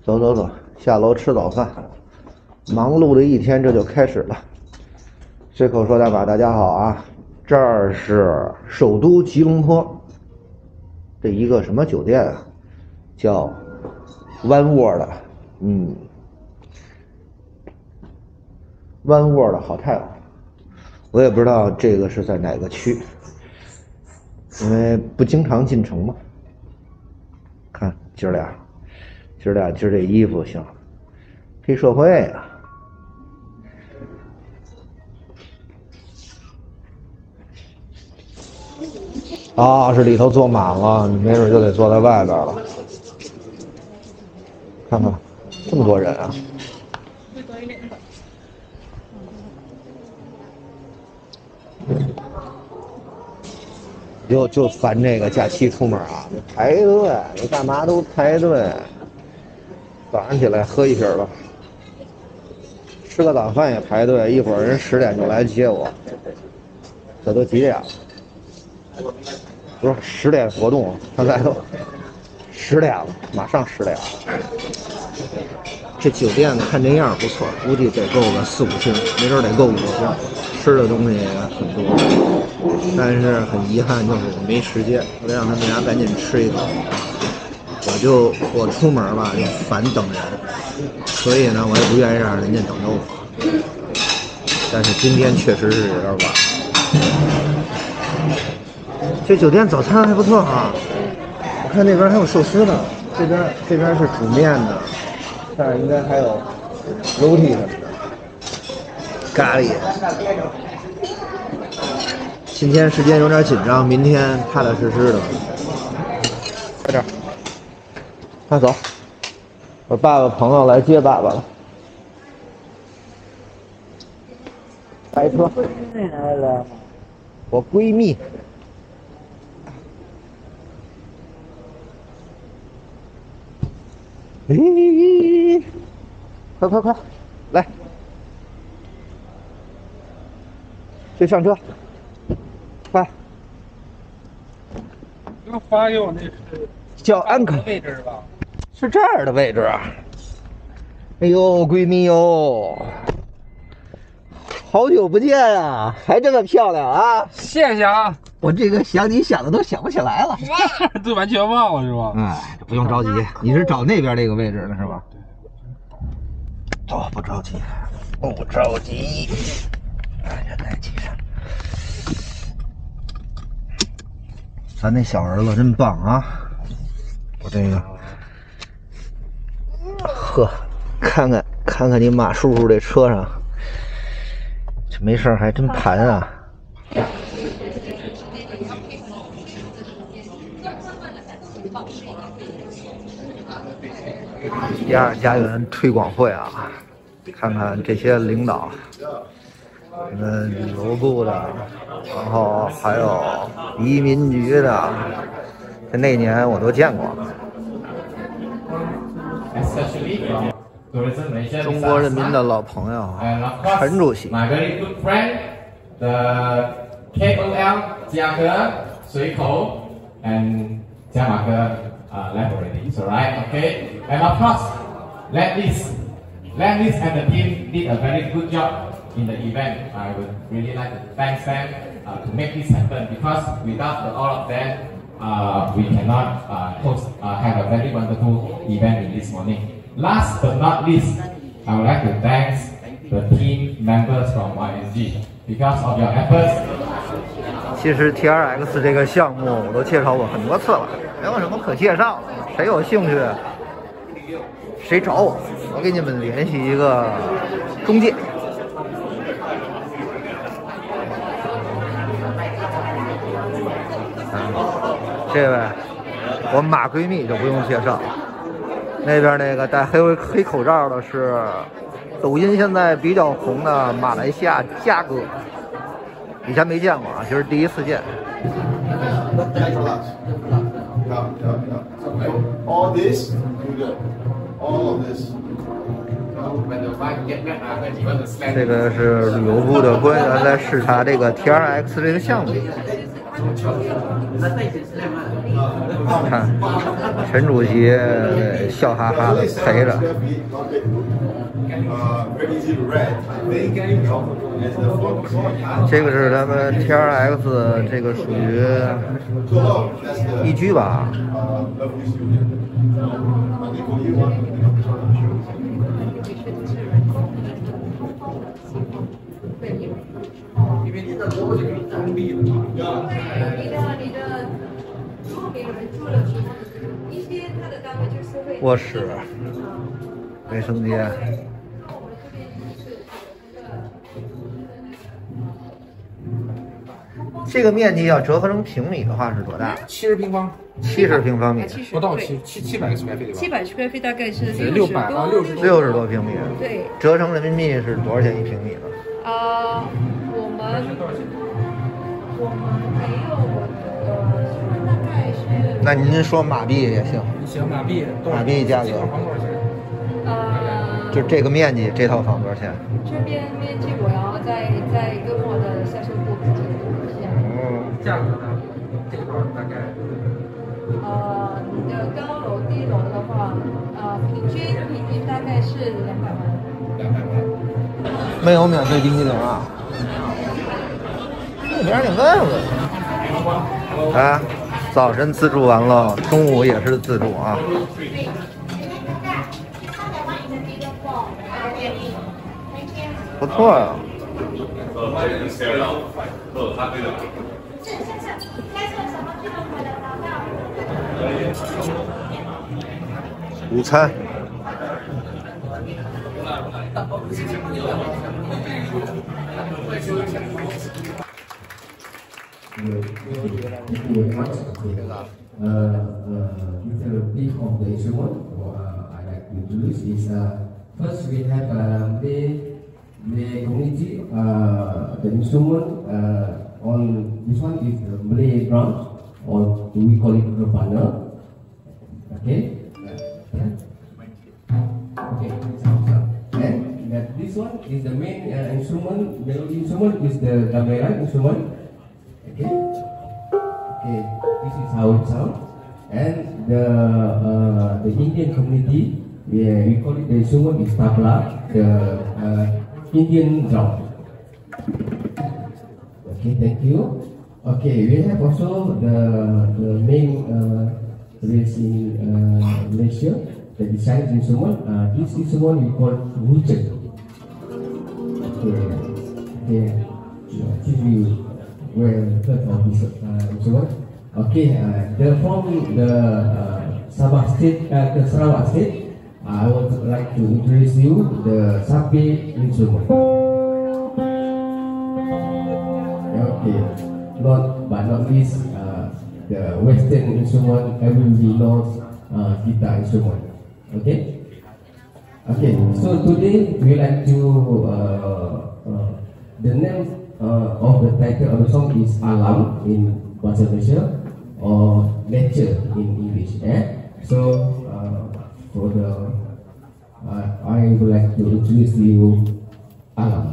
走走走，下楼吃早饭。忙碌的一天这就开始了。随口说大把，大家好啊！这儿是首都吉隆坡这一个什么酒店啊？叫 One World， One World Hotel， 我也不知道这个是在哪个区，因为不经常进城嘛。看今儿俩这衣服行，黑社会啊！啊，是里头坐满了，没准就得坐在外边了。看看，这么多人啊！就烦这个假期出门啊，排队，你干嘛都排队。早上起来喝一瓶吧，吃个早饭也排队，一会儿人10点就来接我。这都几点了？不是10点活动，现在都10点了，马上10点了。这酒店看这样不错，估计得够个4、5星，没准得够5星。吃的东西也很多，但是很遗憾就是我没时间，我得让他们俩赶紧吃一口。我出门吧就烦等人，所以呢我也不愿意让人家等着我。但是今天确实是有点晚。这酒店早餐还不错啊，我看那边还有寿司呢，这边是煮面的，这儿应该还有肉屉什么的，咖喱。今天时间有点紧张，明天踏踏实实的。快点，快走！我爸爸朋友来接爸爸了。开车。我闺蜜。咦，快，来，去上车，快！ 刚发给我那是叫安可位置吧？ 是这儿的位置啊！哎呦，闺蜜哟，好久不见啊，还这么漂亮啊！ 谢谢啊！ 我这个想你想的都想不起来了， 这完全忘了是吧？ 哎，不用着急，你是找那边这个位置呢是吧？不着急，不着急。哎呀，来几上。咱那小儿子真棒啊！我这个，呵，看看你马叔叔这车上，这没事还真盘啊！12家园推广会啊，看看这些领导，你们旅游部的，然后还有移民局的，那年我都见过了。中国人民的老朋友陈主席。 KOL 嘉哥、随口 and 加马哥left already. So right, okay. And of course, Landis and the team did a very good job in the event. I would really like to thank them to make this happen because without all of them, we cannot have a very wonderful event in this morning. Last but not least, I would like to thank the team members from YSG because of your efforts. 其实 TRX 这个项目我都介绍过很多次了，没有什么可介绍的。谁有兴趣，谁找我，我给你们联系一个中介。这位，我马闺蜜就不用介绍了。那边那个戴黑口罩的是抖音现在比较红的马来西亚嘉哥。以前没见过啊，今儿第一次见。 All this, all of this. 这个是旅游部的官员来视察这个 TRX 这个项目。 看陈主席笑哈哈的陪着。这个是他们 TRX， 这个属于一居吧。卧室、卫生间。这个面积要折合成平米的话是多大 70平方 ？70平方米， 不到700个 square feet 吧 ？700 square feet 大概是 60多平米。 对， 折成人民币是多少钱一平米呢？ 我们没有，大概是。 那您说马币也行。 行，马币价格。就这个面积，这套房多少钱？ 这边面积我要再跟我的销售部自己聊一下。 价格呢？这块大概。 你的高楼低楼的话，平均大概是200万。 200万。 没有免费冰激凌啊？那边你问问。啊，早晨自助完了，中午也是自助啊。不错呀、午餐。 The big of the instrument I like to introduce is first we have the community the instrument on this one is the Malay drum or we call it rebana. Okay. Okay. And that this one is the main instrument. Melody instrument is the gamelan instrument. Okay. Okay. This is how it sounds. And the Indian community, we call it the instrument is tabla, the Indian drum. Okay, thank you. Okay, we have also the main race in Malaysia, the design instrument. This instrument we call wujen. Okay, if you were heard of this instrument. Okay, from the Sabah state, the Sarawak state, I would like to introduce you the sape instrument. Okay, not least the Western instrument, everybody knows guitar instrument. Okay. Okay, so today we like to the name of the title of the song is Alam in Bahasa Malaysia. Or nature in English. So for the I would like to introduce you Alam.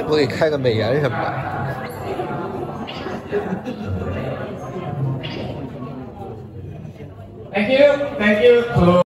不给开个美颜什么的。 Thank you to